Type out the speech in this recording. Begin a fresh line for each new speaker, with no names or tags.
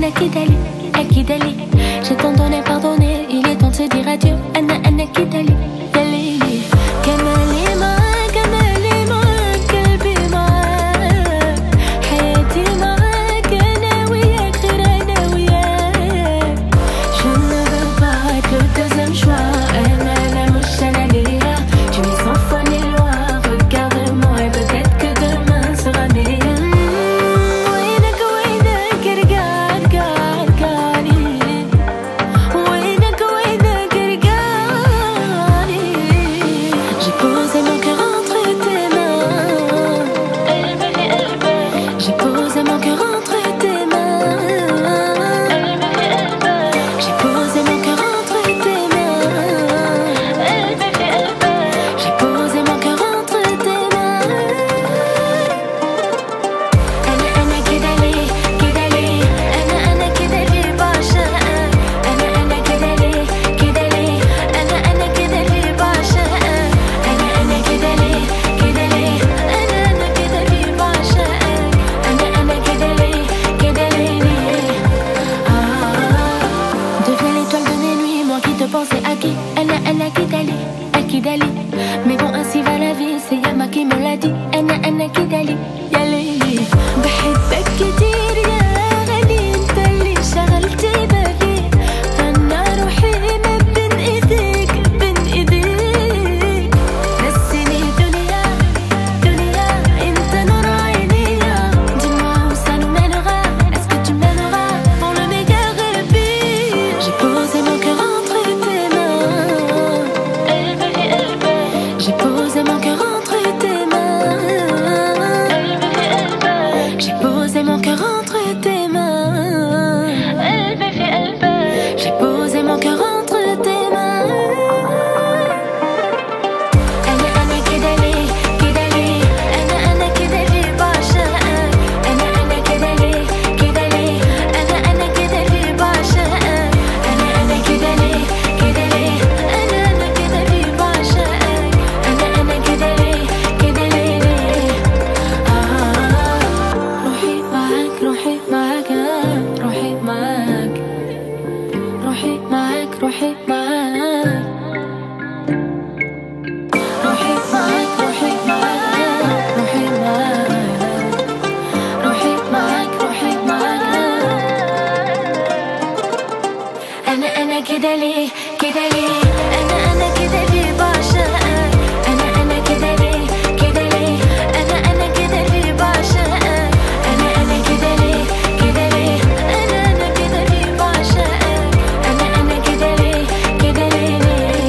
كده لي أكيد لي j'ai tant donné pardonné il est temps de se dire adieu أنا كده لي يا ليلي كمالي معاك أمالي معاك قلبي معاك حياتي معاك أنا وياك غير أنا وياك je ne veux pas être le deuxième choix أنا مش أنا ليا tu es sans foi ni loi regarde-moi et peut-être que demain sera meilleur وينك وينك ارجع ارجع ارجعلي وينك وينك ارجعلي j'ai posé mon cœur entre tes mains j'ai posé mon cœur entre tes mains j'ai posé mon cœur entre tes mains j'ai posé mon cœur entre tes mains أنا كده ليه كده ليه أنا كده ليه بعشقك أنا كده ليه كده ليه أنا كده ليه بعشقك أنا كده ليه كده ليه أنا كده ليه بعشقك أنا كده ليه كده ليه deviens l'étoile de mes nuits moi qui te pensais acquis أنا كده ليه أكيد لي mais bon ainsi va la vie c'est Yama qui me l'a dit أنا كده ليه يا ليلي بحبك كتير يا غالي انت اللي شغلت بالي فانا روحي ما بين ايديك بين ايديك نسيني دنيا دنيا انت نور عينيا dis-moi où ça nous mènera est-ce que tu m'aimeras pour le meilleur et le pire j'ai posé mon cœur entre tes mains j'ai posé mon cœur entre tes mains j'ai posé mon cœur entre tes mains j'ai posé mon cœur entre tes mains أنا كده ليه كده ليه أنا كده ليه بعشقك أنا كده ليه كده ليه أنا كده ليه بعشقك أنا كده ليه كده ليه أنا كده ليه بعشقك أنا كده ليه كده ليه روحي معاك روحي معاك روحي معاك روحي معاك روحي معاك روحي معاك روحي معاك روحي معاك روحي معاك روحي معاك أنا كده ليه كده ليه أنا كده ليه بعشقك أنا كده ليه كده ليه أنا كده ليه بعشقك أنا كده ليه كده ليه أنا كده ليه بعشقك أنا كده ليه كده ليه